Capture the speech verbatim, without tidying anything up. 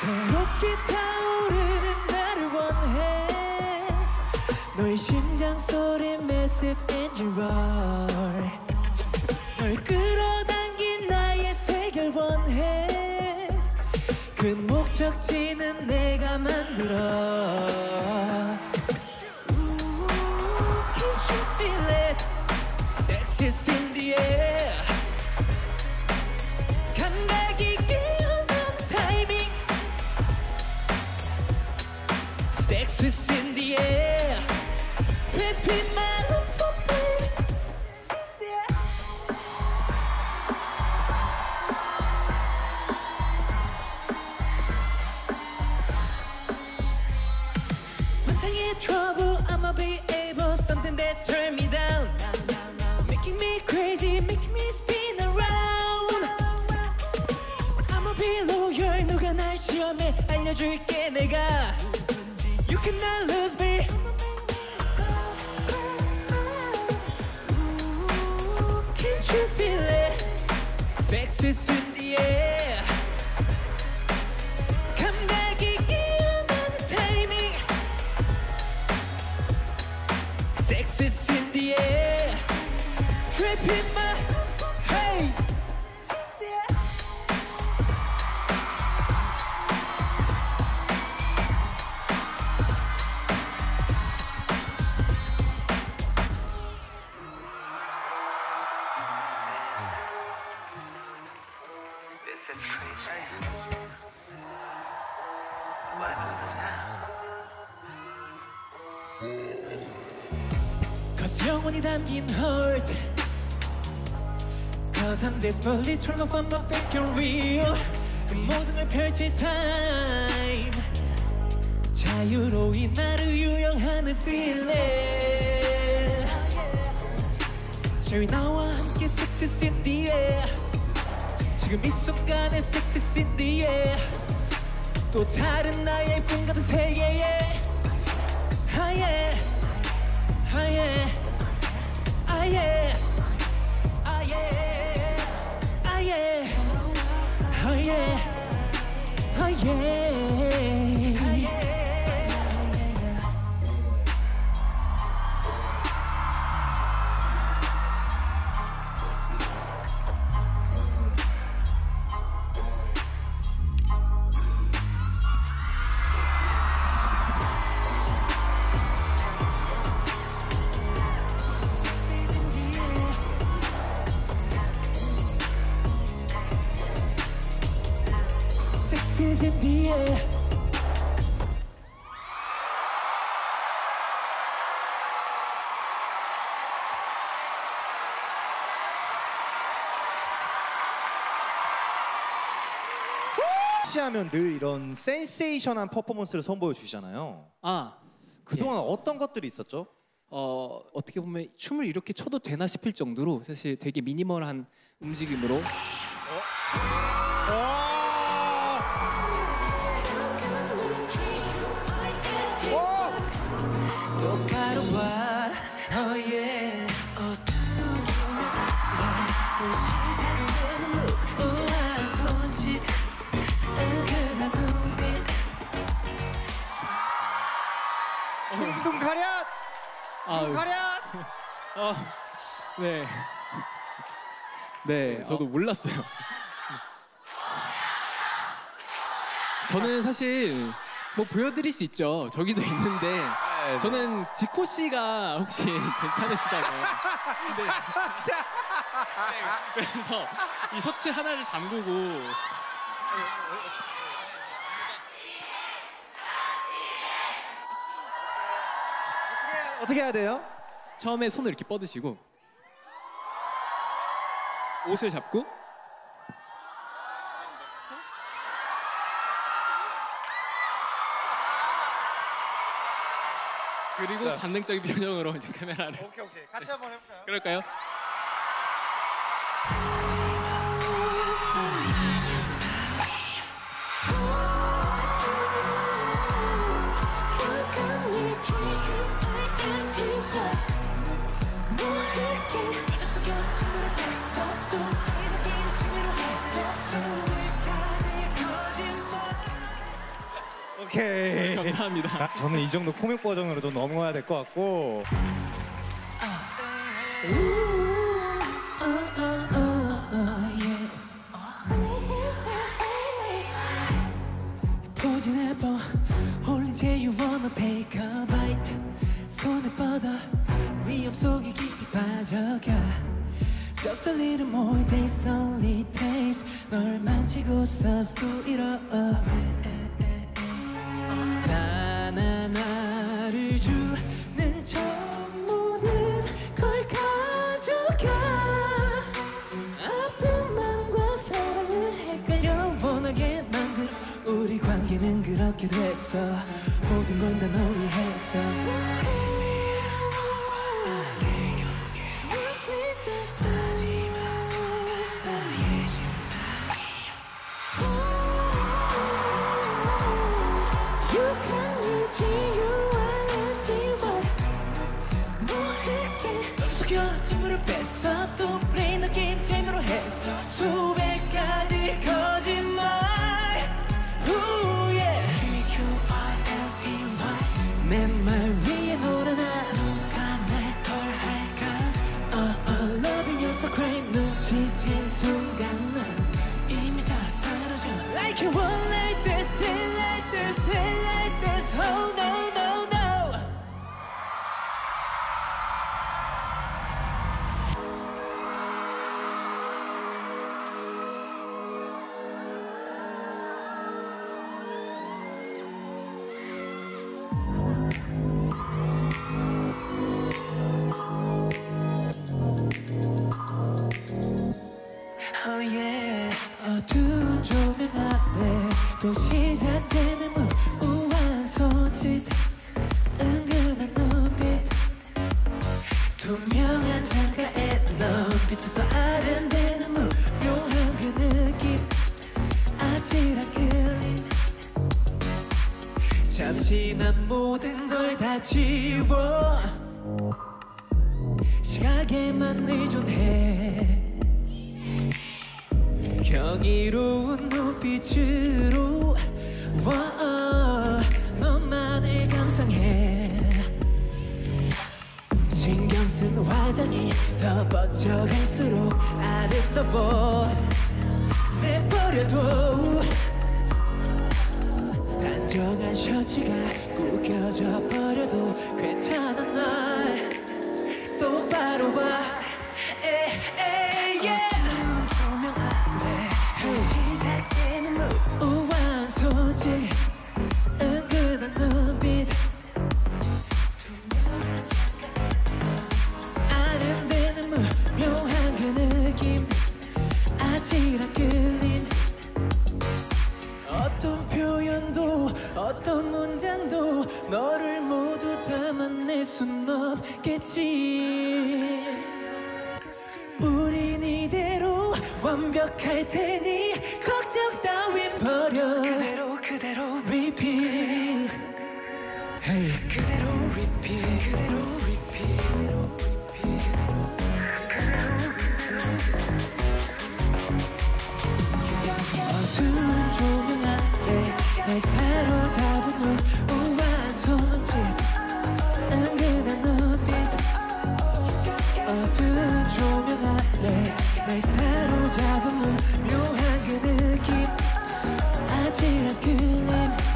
새롭게 타오르는 나를 원해. 너의 심장 소리 massive engine roar. 널 끌어당긴 나의 세계를 원해. 그 목적지는 내가 만들어. Can't you feel it? Sex is in the air. 감각이 깨어나는 타이밍. Sex is in the air. Trapping my love for place. 환상의 trouble, I'ma be able. Something that turn me down. Making me crazy, making me spin around. I'ma be loyal. 누가 날 시험해 알려줄게 내가. You cannot lose me. Can't you feel it? Sex is in the air. 감각이 깨어나는 타이밍. Sex is in the air. Tripping my hey. This is crazy. What Cause 영원히 담긴 heart. Cause I'm desperately trying to find my fake and real. 그 모든 걸 펼칠 time. 자유로이 나를 유영하는 feeling. 저희 나와 함께 sex is in the air. 지금 이 순간에 sex is in the air. 또 다른 나의 꿈 같은 세계에. Ah yeah, ah yeah, ah yeah, ah yeah, ah yeah, ah yeah, ah yeah, ah yeah. Sex is in the air. 하면 늘 이런 센세이션한 퍼포먼스를 선보여 주시잖아요. 아, 그동안 예. 어떤 것들이 있었죠? 어, 어떻게 보면 춤을 이렇게 춰도 되나 싶을 정도로 사실 되게 미니멀한 움직임으로 눈 가랴! 눈 가랴! 어, 네. 네, 저도 몰랐어요. 저는 사실 뭐 보여드릴 수 있죠. 저기도 있는데 네, 저는 지코 씨가 혹시 괜찮으시다고. 네. 네, 그래서 이 셔츠 하나를 잠그고 어떻게 해야 돼요? 처음에 손을 이렇게 뻗으시고 옷을 잡고 그리고 자. 반응적인 표정으로 이제 카메라를 오케이 오케이 같이 한번 해볼까요? 그럴까요? 오케이. 감사합니다. 아, 저는 이 정도 코믹 버전으로 좀 넘어가야 될 것 같고. 포진해봐 홀린 채 you wanna take a bite 손을 뻗어 위험 속에 깊이 빠져가 Just a little more taste only taste 널 만지고서 또 일어 단 하나를 주는 저 모든 걸 가져가 아픈 마음과 사랑을 헷갈려 원하게 만들어 우리 관계는 그렇게 됐어 모든 건 다 널 위해서 틈으로 뺐어 또 플레이 느낌 재미로 해 수백 가지 거짓말 Ooh yeah 내 말 위에 놀아나 누가 날 덜할까 uh, uh, Loving you so great 눈치챈 순간 난 이미 다 사라져 Like you want like this, feel like this, feel like this Oh no no no Oh yeah. 어두운 조명 아래 또 시작되는 우아한 손짓 은근한 눈빛 투명한 창가에 너 비춰서 아른대는 묘한 그 느낌 아찔한 그림 잠시 난 모든 걸 다 지워 시각에만 의존해 경이로운 눈빛으로 너만을 감상해 신경 쓴 화장이 더 번쩍할수록 아름다워 내버려둬 단정한 셔츠가 구겨져 버려도 괜찮아 날 똑바로 봐 시작되는 우아한 손짓 은근한 눈빛 투명한 창가 아른대는 묘한 그 느낌 아찔한 그림 어떤 표현도 어떤 문장도 너를 모두 담아낼 순 없겠지 우린 이대로 완벽할 테니 걱정 따윈 버려 그대로 그대로 repeat hey. 그대로 repeat 그대로 repeat 어두운 조명 아래 날 사로잡은 우아한 손짓 은근한 눈빛 어두운 조명 아래 날 사로잡은 묘한 그 느낌 아찔한 그림